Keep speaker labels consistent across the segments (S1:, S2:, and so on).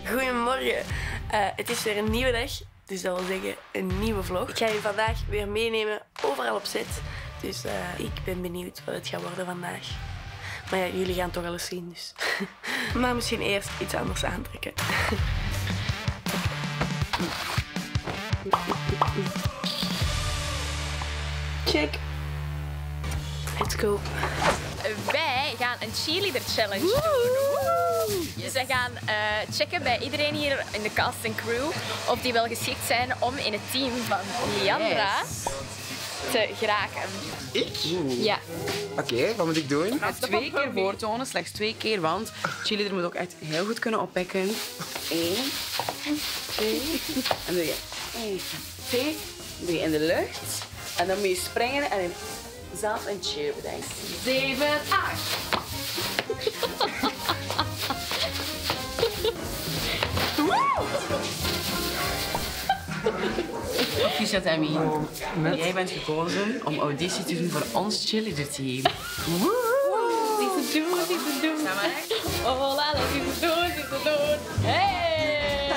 S1: Goedemorgen. Het is weer een nieuwe dag, dus dat wil zeggen een nieuwe vlog. Ik ga je vandaag weer meenemen overal op set. Dus ik ben benieuwd wat het gaat worden vandaag. Maar ja, jullie gaan toch alles zien, dus. Maar misschien eerst iets anders aantrekken. Check. Let's go.
S2: Wij gaan een cheerleader challenge doen. Dus we gaan checken bij iedereen hier in de cast en crew of die wel geschikt zijn om in het team van Leandra te geraken.
S3: Ik?
S2: Ja.
S3: Oké, wat moet ik doen?
S4: 2 keer voortonen, slechts 2 keer, want cheerleader moet ook echt heel goed kunnen oppikken. 1, 2, en dan doe je 1, 2, doe je in de lucht. En dan moet je springen en zelf een cheer bedenken. 7, 8. Proficiat, Emmy. Jij bent gekozen om auditie te doen voor ons cheerleader team.
S2: Die te doen. Oh, la la, die te doen. Hey!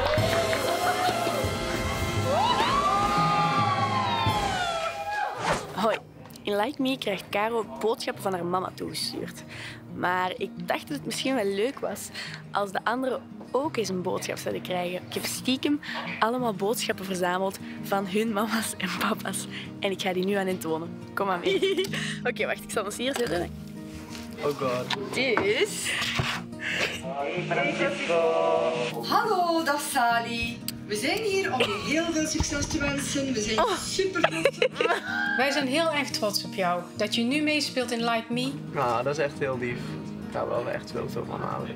S1: Hoi. In Like Me krijgt Caro boodschappen van haar mama toegestuurd. Maar ik dacht dat het misschien wel leuk was als de anderen ook eens een boodschap zouden krijgen. Ik heb stiekem allemaal boodschappen verzameld van hun mama's en papa's. En ik ga die nu aan hen tonen. Kom maar mee. Oké, wacht, ik zal ons hier zetten.
S3: Oh god.
S1: Dus...
S5: Hallo, dag Sali. We zijn hier om je heel veel succes te wensen. We zijn super trots op je.
S6: Wij zijn heel erg trots op jou. Dat je nu meespeelt in Like Me.
S3: Nou, dat is echt heel lief. Ik ga wel echt veel van houden.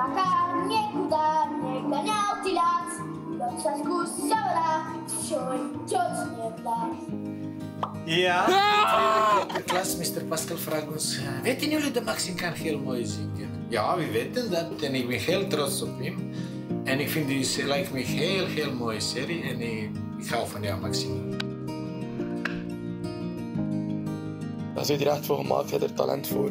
S7: Ja. De klas, Mr. Pascal, vraagt ons: weten jullie dat Maxim kan heel mooi zingen? Ja, we weten dat en ik ben heel trots op hem. En ik vind die Like Me heel mooie serie en ik hou van jou, Maxim.
S8: Als je er echt voor gemaakt hebt, er talent voor.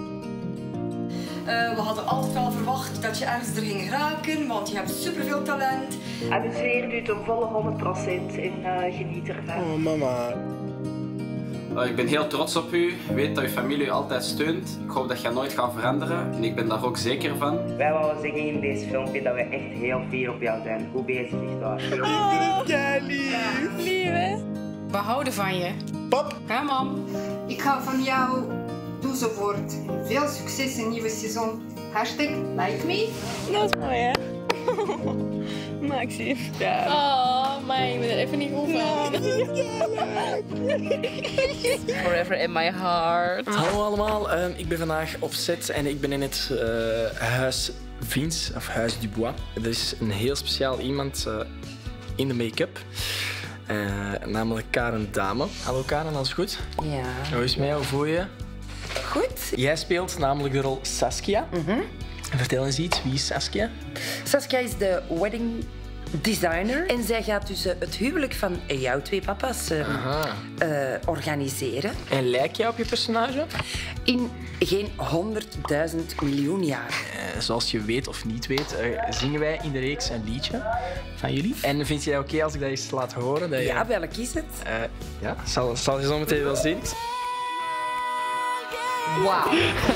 S5: We hadden altijd wel verwacht dat je ergens er ging raken, want je hebt superveel talent.
S1: Amuseer u ten volle 100% en geniet ervan.
S8: Oh, mama.
S9: Ik ben heel trots op u. Weet dat uw familie u altijd steunt. Ik hoop dat je nooit gaat veranderen. En ik ben daar ook zeker van.
S10: Wij wouden zeggen in deze filmpje dat we echt heel fier op jou zijn. Hoe bezig is dat?
S8: Oh, jij lief.
S2: Lief, hè?
S6: We houden van je.
S8: Pap.
S6: Ja, mam.
S11: Ik hou van jou. Doe zo voort. Veel succes in het nieuwe seizoen. Hashtag Like Me.
S1: Dat is mooi, hè? Maxim. Ja.
S2: Oh, maar ik ben er even niet goed van.
S4: Forever in my heart.
S12: Hallo allemaal, ik ben vandaag op set en ik ben in het huis Vins, of Huis Dubois. Er is een heel speciaal iemand in de make-up, namelijk Karen Dame. Hallo Karen, alles goed?
S4: Ja.
S12: Hoe is het met jou, hoe voel je je?
S4: Goed.
S12: Jij speelt namelijk de rol Saskia. Vertel eens iets, wie is Saskia?
S13: Saskia is de wedding designer en zij gaat dus het huwelijk van jouw 2 papa's organiseren.
S12: En lijk jij op je personage?
S13: In geen 100.000 miljoen jaar.
S12: Zoals je weet of niet weet, zingen wij in de reeks een liedje van jullie. En vind jij oké als ik dat eens laat horen? Dat je...
S13: Ja, welk is het?
S12: Ja, zal je zo meteen wel zien.
S13: Wauw.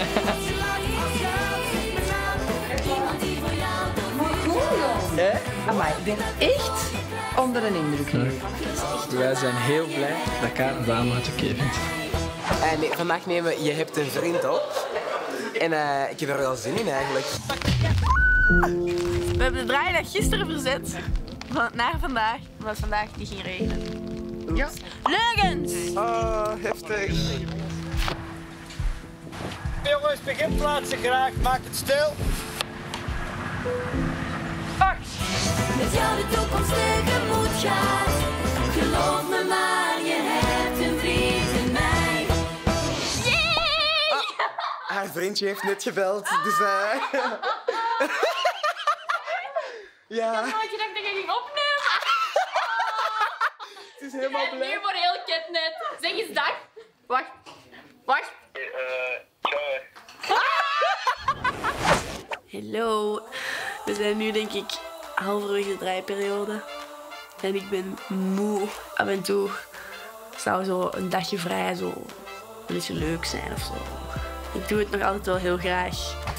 S13: Amai, ik ben echt onder een indruk nu.
S12: Wij zijn heel blij dat Karen Dame het oké vindt.
S3: Nee, vandaag nemen we Je hebt een vriend op. En ik heb er wel zin in eigenlijk.
S1: We hebben de draaidag gisteren verzet naar vandaag, omdat vandaag niet ging regenen. Ja. Leugens!
S8: Heftig.
S7: Jongens, beginplaatsen graag. Maak het stil.
S14: Met jou de toekomst tegemoet gaat. Geloof me maar, je hebt een vriend in mij.
S3: Haar vriendje heeft net gebeld, dus ja.
S2: Ik had gedacht dat je ging opnemen.
S3: Het is helemaal blij.
S2: Nu voor heel Kidnet. Zeg eens dag. Wacht.
S1: Hallo. We zijn nu denk ik halverwege de draaiperiode. En ik ben moe. Af en toe zou zo een dagje vrij zo een beetje leuk zijn of zo. Ik doe het nog altijd wel heel graag.